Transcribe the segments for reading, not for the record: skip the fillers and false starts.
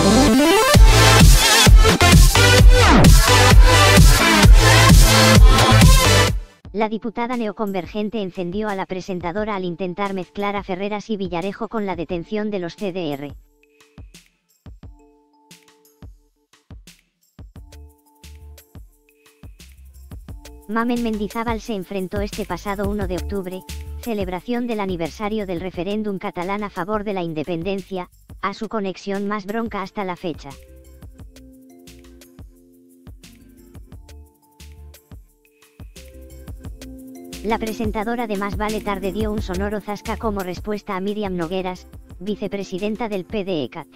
La diputada neoconvergente encendió a la presentadora al intentar mezclar a Ferreras y Villarejo con la detención de los CDR. Mamen Mendizábal se enfrentó este pasado 1 de octubre, celebración del aniversario del referéndum catalán a favor de la independencia, a su conexión más bronca hasta la fecha. La presentadora de Más vale tarde dio un sonoro zasca como respuesta a Míriam Nogueras, vicepresidenta del PDECAT.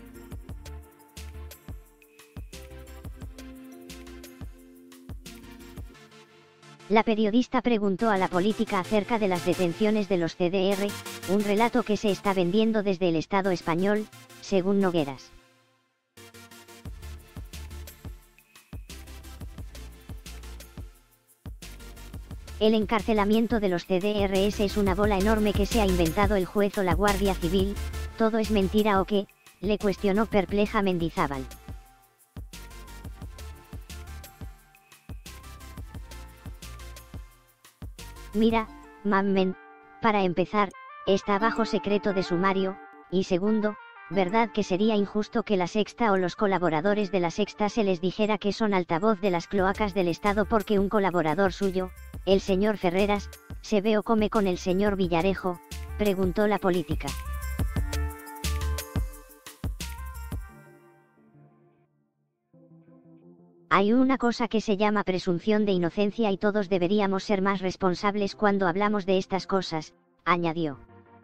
La periodista preguntó a la política acerca de las detenciones de los CDR, un relato que se está vendiendo desde el Estado español, según Nogueras. El encarcelamiento de los CDRs es una bola enorme que se ha inventado el juez o la Guardia Civil, ¿todo es mentira o qué?, le cuestionó perpleja Mendizábal. Mira, Mamen, para empezar, está bajo secreto de sumario, y segundo, ¿verdad que sería injusto que La Sexta o los colaboradores de La Sexta se les dijera que son altavoz de las cloacas del Estado porque un colaborador suyo, el señor Ferreras, se ve o come con el señor Villarejo?, preguntó la política. Hay una cosa que se llama presunción de inocencia y todos deberíamos ser más responsables cuando hablamos de estas cosas, añadió.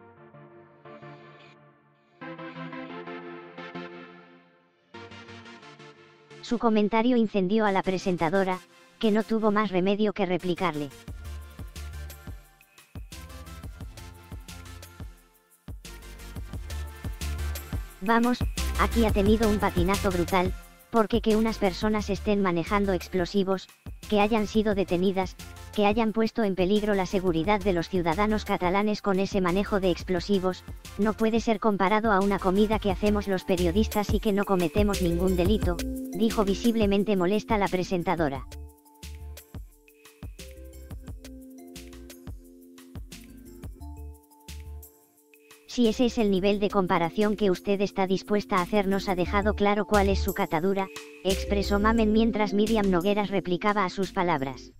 Su comentario incendió a la presentadora, que no tuvo más remedio que replicarle. Vamos, aquí ha tenido un patinazo brutal, porque que unas personas estén manejando explosivos, que hayan sido detenidas, que hayan puesto en peligro la seguridad de los ciudadanos catalanes con ese manejo de explosivos, no puede ser comparado a una comida que hacemos los periodistas y que no cometemos ningún delito, dijo visiblemente molesta la presentadora. Si ese es el nivel de comparación que usted está dispuesta a hacer, nos ha dejado claro cuál es su catadura, expresó Mamen mientras Míriam Nogueras replicaba a sus palabras.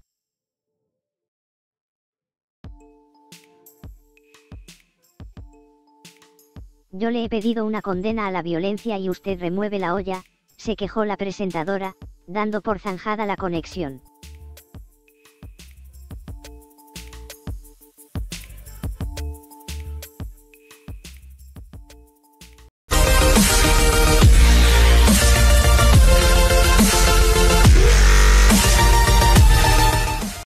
Yo le he pedido una condena a la violencia y usted remueve la olla, se quejó la presentadora, dando por zanjada la conexión.